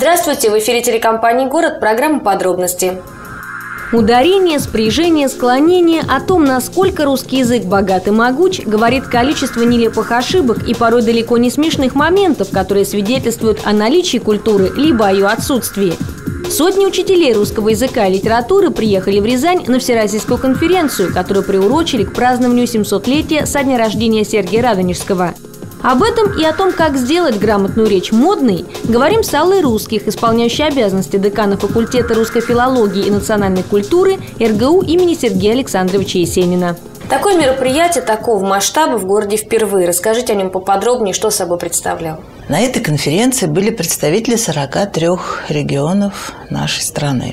Здравствуйте, в эфире телекомпании «Город», программа «Подробности». Ударение, спряжение, склонение. О том, насколько русский язык богат и могуч, говорит количество нелепых ошибок и порой далеко не смешных моментов, которые свидетельствуют о наличии культуры либо о ее отсутствии. Сотни учителей русского языка и литературы приехали в Рязань на Всероссийскую конференцию, которую приурочили к празднованию 700-летия со дня рождения Сергия Радонежского. Об этом и о том, как сделать грамотную речь модной, говорим с Аллой Русских, исполняющей обязанности декана факультета русской филологии и национальной культуры РГУ имени Сергея Александровича Есенина. Такое мероприятие такого масштаба в городе впервые. Расскажите о нем поподробнее, что собой представлял. На этой конференции были представители 43 регионов нашей страны.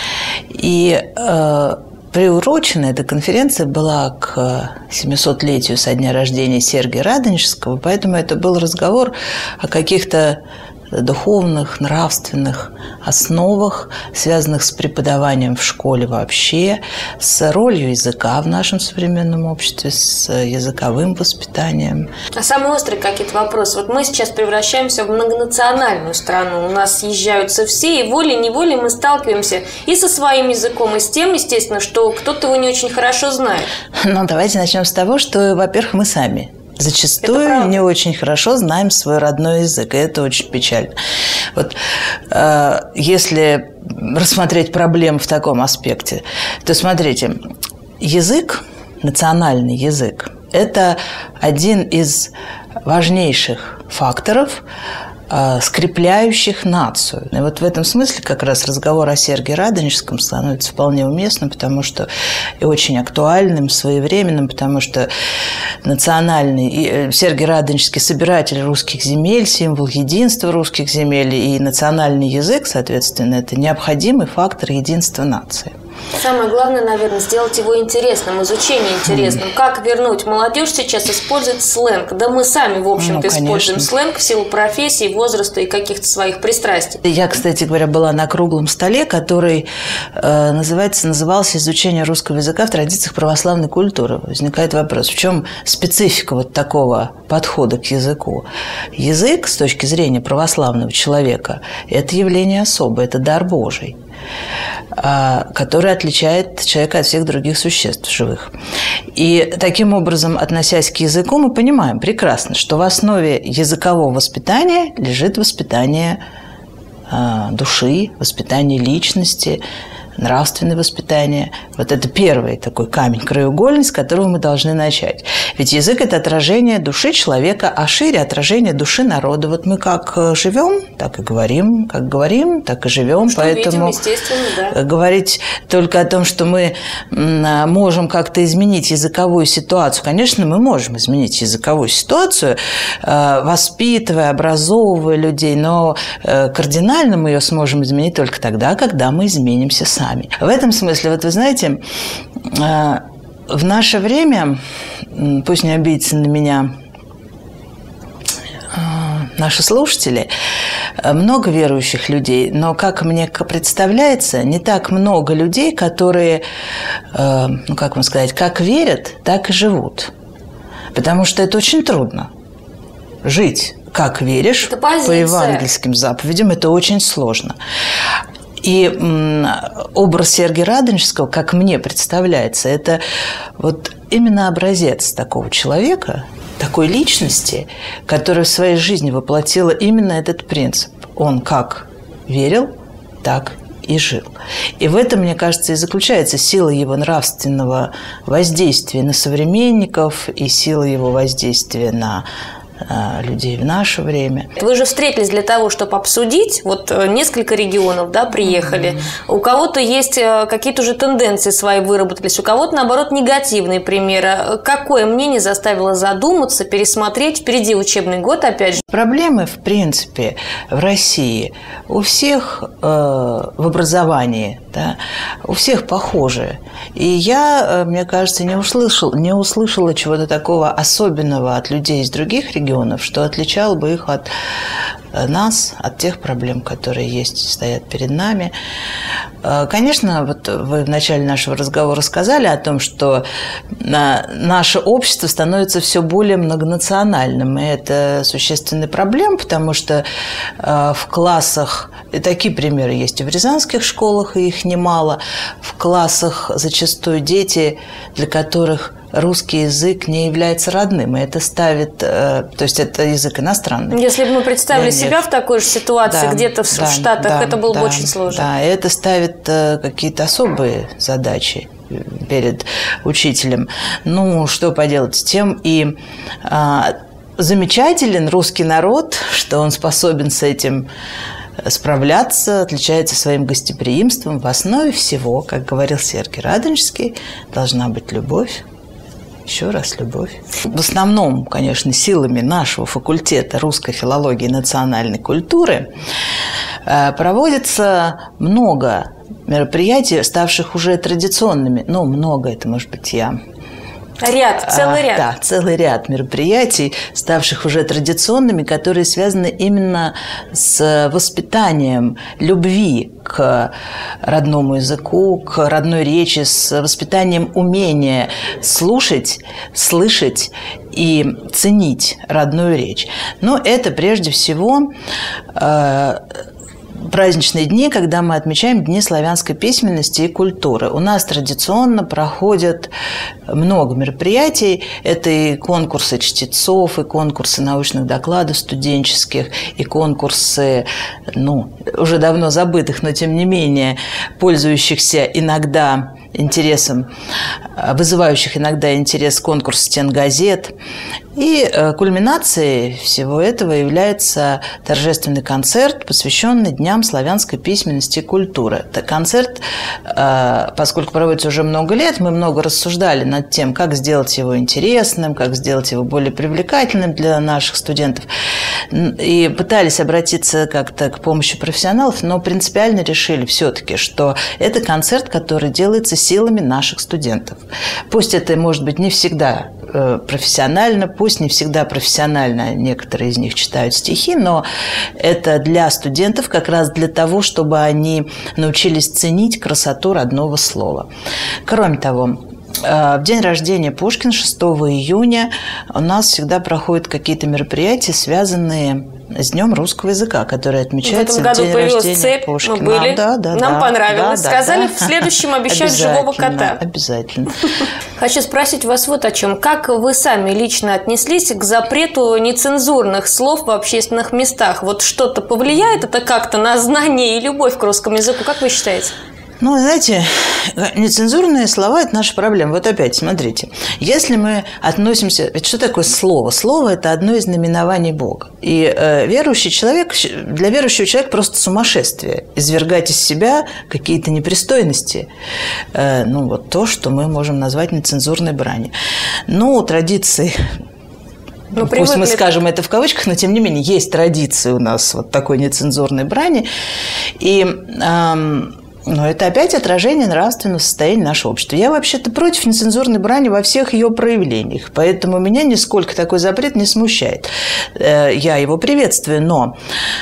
И приурочена эта конференция была к 700-летию со дня рождения Сергия Радонежского, поэтому это был разговор о каких-то духовных, нравственных основах, связанных с преподаванием в школе вообще, с ролью языка в нашем современном обществе, с языковым воспитанием. А самые острые какие-то вопросы? Вот мы сейчас превращаемся в многонациональную страну. У нас съезжаются все, и волей-неволей мы сталкиваемся и со своим языком, и с тем, естественно, что кто-то его не очень хорошо знает. Ну, давайте начнем с того, что, во-первых, мы сами зачастую не очень хорошо знаем свой родной язык, и это очень печально. Вот, если рассмотреть проблему в таком аспекте, то смотрите, язык, национальный язык, это один из важнейших факторов, скрепляющих нацию. И вот в этом смысле как раз разговор о Сергии Радонежском становится вполне уместным, потому что и очень актуальным, своевременным, потому что национальный Сергий Радонежский собиратель русских земель, символ единства русских земель, и национальный язык, соответственно, это необходимый фактор единства нации. Самое главное, наверное, сделать его интересным, изучение интересным. Как вернуть? Молодежь сейчас использует сленг. Да мы сами, в общем-то, используем сленг в силу профессии, возраста и каких-то своих пристрастий. Я, кстати говоря, была на круглом столе, который назывался «Изучение русского языка в традициях православной культуры». Возникает вопрос, в чем специфика вот такого подхода к языку? Язык, с точки зрения православного человека, это явление особое, это дар Божий, который отличает человека от всех других существ живых. И таким образом, относясь к языку, мы понимаем прекрасно, что в основе языкового воспитания лежит воспитание души, воспитание личности, нравственное воспитание. Вот это первый такой камень-краеугольник, с которого мы должны начать. Ведь язык – это отражение души человека, а шире – отражение души народа. Вот мы как живем, так и говорим, как говорим, так и живем. Что поэтому видим, естественно, да. Говорить только о том, что мы можем как-то изменить языковую ситуацию. Конечно, мы можем изменить языковую ситуацию, воспитывая, образовывая людей, но кардинально мы ее сможем изменить только тогда, когда мы изменимся сами. В этом смысле, вот вы знаете, в наше время, пусть не обидятся на меня наши слушатели, много верующих людей, но, как мне представляется, не так много людей, которые, как вам сказать, как верят, так и живут. Потому что это очень трудно. Жить, как веришь, по евангельским заповедям, это очень сложно. И образ Сергия Радонежского, как мне представляется, это вот именно образец такого человека, такой личности, которая в своей жизни воплотила именно этот принцип. Он как верил, так и жил. И в этом, мне кажется, и заключается сила его нравственного воздействия на современников и сила его воздействия на людей в наше время. Вы же встретились для того, чтобы обсудить. Вот несколько регионов, да, приехали. У кого-то есть какие-то уже тенденции свои выработались, у кого-то, наоборот, негативные примеры. Какое мнение заставило задуматься, пересмотреть? Впереди учебный год, опять же. Проблемы, в принципе, в России у всех в образовании, да, у всех похожие. И я, мне кажется, не услышала чего-то такого особенного от людей из других регионов, что отличало бы их от нас от тех проблем, которые стоят перед нами. Конечно, вот вы в начале нашего разговора сказали о том, что наше общество становится все более многонациональным, и это существенная проблема, потому что в классах, и такие примеры есть и в рязанских школах, и их немало, в классах зачастую дети, для которых русский язык не является родным, и это ставит, то есть это язык иностранный. Если бы мы представили себя в такой же ситуации, да, где-то в Штатах, это было бы очень сложно. Да, это ставит какие-то особые задачи перед учителем. Ну, что поделать с тем, и замечателен русский народ, что он способен с этим справляться, отличается своим гостеприимством. В основе всего, как говорил Сергий Радонежский, должна быть любовь. Еще раз любовь. В основном, конечно, силами нашего факультета русской филологии и национальной культуры проводится много мероприятий, ставших уже традиционными. Ну, много, это, может быть, целый ряд. Да, целый ряд мероприятий, ставших уже традиционными, которые связаны именно с воспитанием любви к родному языку, к родной речи, с воспитанием умения слушать, слышать и ценить родную речь. Но это прежде всего праздничные дни, когда мы отмечаем Дни славянской письменности и культуры. У нас традиционно проходят много мероприятий. Это и конкурсы чтецов, и конкурсы научных докладов студенческих, и конкурсы, уже давно забытых, но тем не менее пользующихся иногда интересом, вызывающих иногда интерес конкурс стенгазет. И кульминацией всего этого является торжественный концерт, посвященный Дням славянской письменности и культуры. Это концерт, поскольку проводится уже много лет, мы много рассуждали над тем, как сделать его интересным, как сделать его более привлекательным для наших студентов. И пытались обратиться как-то к помощи профессионалов, но принципиально решили все-таки, что это концерт, который делается силами наших студентов. Пусть это, может быть, не всегда профессионально, пусть не всегда профессионально некоторые из них читают стихи, но это для студентов как раз для того, чтобы они научились ценить красоту родного слова. Кроме того, в день рождения Пушкина, 6 июня, у нас всегда проходят какие-то мероприятия, связанные с Днем русского языка, который отмечается в день рождения цепь, Пушкина. Мы были, нам понравилось. Сказали, в следующем обещают живого кота. Обязательно. Хочу спросить вас вот о чем. Как вы сами лично отнеслись к запрету нецензурных слов в общественных местах? Вот что-то повлияет это как-то на знание и любовь к русскому языку? Как вы считаете? Знаете, нецензурные слова – это наша проблема. Вот опять, смотрите, если мы относимся… Ведь что такое слово? Слово – это одно из наименований Бога. И верующий человек, для верующего человека просто сумасшествие – извергать из себя какие-то непристойности. Вот то, что мы можем назвать нецензурной бранью. Традиции… Пусть мы скажем это в кавычках, но тем не менее есть традиции у нас вот такой нецензурной брани. И… это опять отражение нравственного состояния нашего общества. Я вообще-то против нецензурной брани во всех ее проявлениях, поэтому меня нисколько такой запрет не смущает. Я его приветствую, но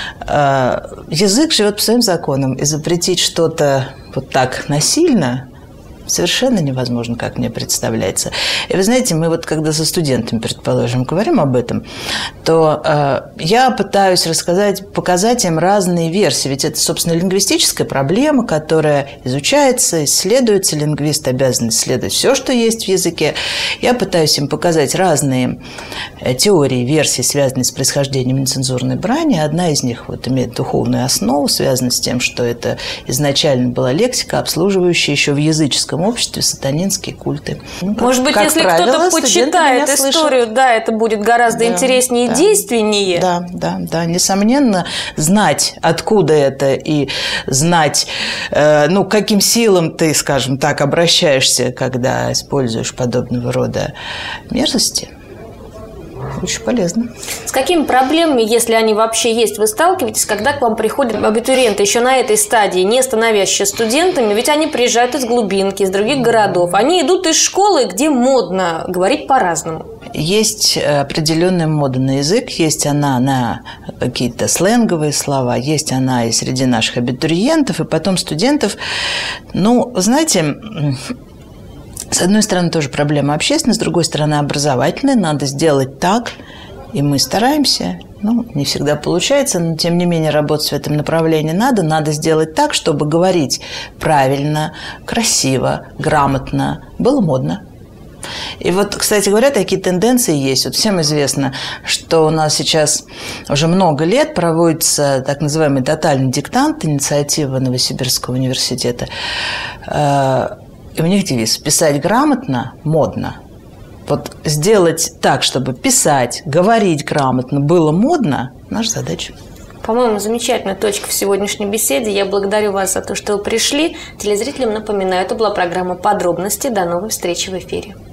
язык живет по своим законам, и запретить что-то вот так насильно совершенно невозможно, как мне представляется. И вы знаете, мы вот когда со студентами, предположим, говорим об этом, то я пытаюсь показать им разные версии. Ведь это, собственно, лингвистическая проблема, которая изучается, исследуется. Лингвист обязан исследовать все, что есть в языке. Я пытаюсь им показать разные теории, версии, связанные с происхождением нецензурной брани. Одна из них имеет духовную основу, связана с тем, что это изначально была лексика, обслуживающая еще в языческом обществе сатанинские культы. Может быть, если кто-то почитает историю, это будет гораздо интереснее и действеннее. Да. Несомненно, знать, откуда это, и знать, к каким силам ты, скажем так, обращаешься, когда используешь подобного рода мерзости. Очень полезно. С какими проблемами, если они вообще есть, вы сталкиваетесь, когда к вам приходят абитуриенты еще на этой стадии, не становящиеся студентами? Ведь они приезжают из глубинки, из других городов. Они идут из школы, где модно говорить по-разному. Есть определенная мода на язык, есть она на какие-то сленговые слова, есть она и среди наших абитуриентов, и потом студентов. Ну, знаете, с одной стороны, тоже проблема общественная, с другой стороны, образовательная. Надо сделать так, и мы стараемся. Ну, не всегда получается, но, тем не менее, работать в этом направлении надо. Надо сделать так, чтобы говорить правильно, красиво, грамотно было модно. И вот, кстати говоря, такие тенденции есть. Вот всем известно, что у нас сейчас уже много лет проводится так называемый тотальный диктант, инициатива Новосибирского университета. И у них девиз «Писать грамотно модно». Вот сделать так, чтобы писать, говорить грамотно было модно – наша задача. По-моему, замечательная точка в сегодняшней беседе. Я благодарю вас за то, что вы пришли. Телезрителям напоминаю, это была программа «Подробности». До новой встречи в эфире.